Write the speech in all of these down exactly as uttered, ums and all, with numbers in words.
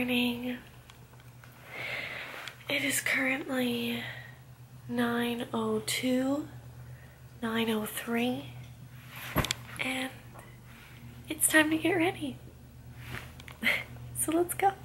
morning. It is currently nine oh two, nine oh three, and it's time to get ready. So let's go.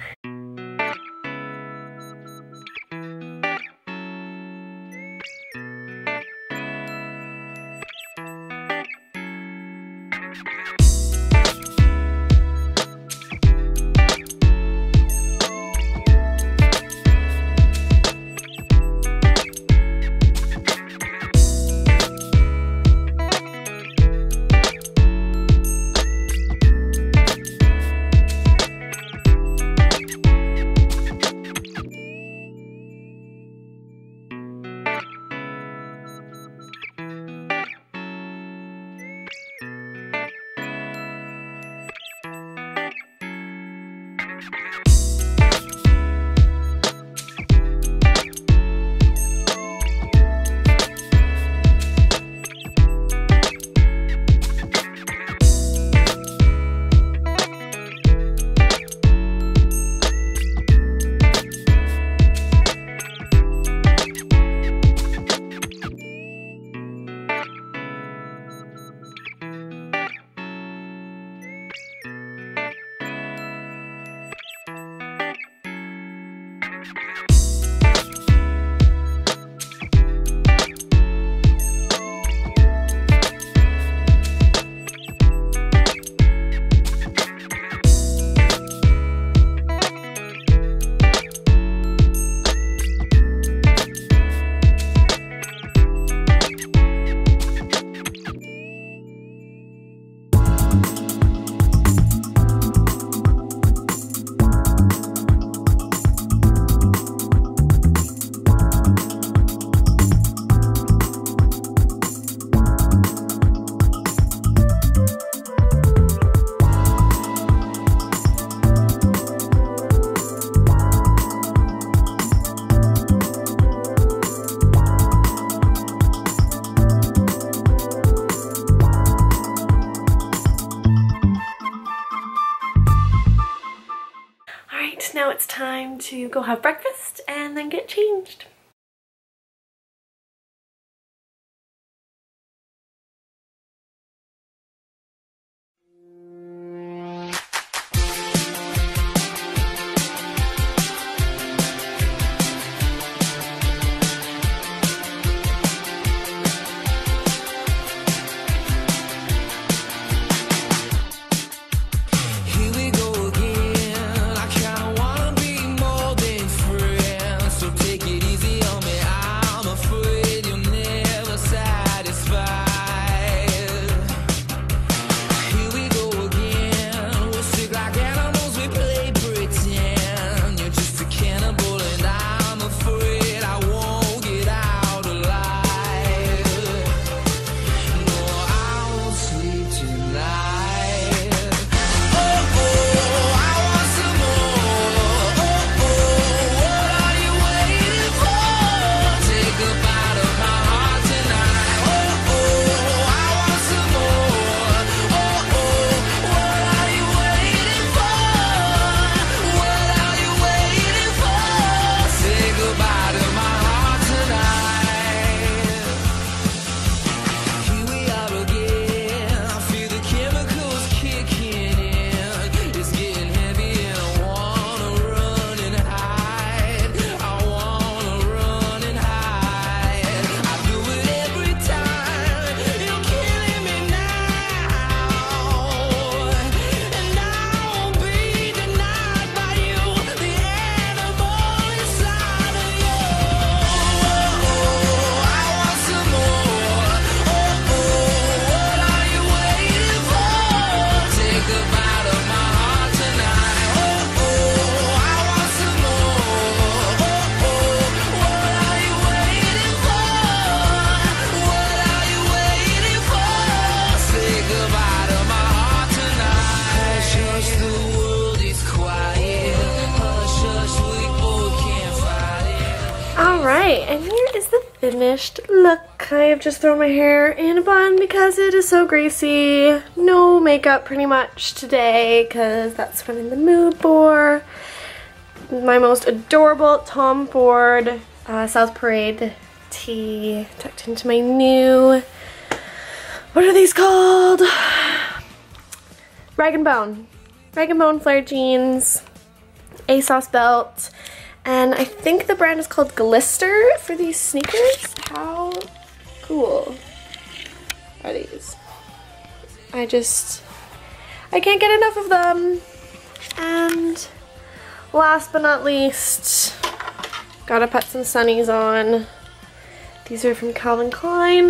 Now it's time to go have breakfast and then get changed. Alright, and here is the finished look. I have just thrown my hair in a bun because it is so greasy. No makeup pretty much today because that's what I'm in the mood for. my most adorable Tom Ford uh, South Parade tee tucked into my new, what are these called? Rag and Bone. Rag and Bone flare jeans, ASOS belt, and I think the brand is called Glister for these sneakers. How cool are these? I just, I can't get enough of them. And last but not least, gotta put some sunnies on. These are from Calvin Klein.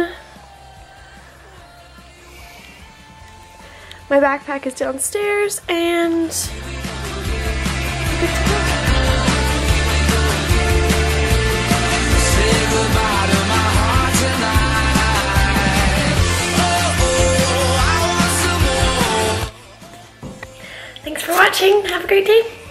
My backpack is downstairs and I'm good to go. Thanks for watching. Have a great day.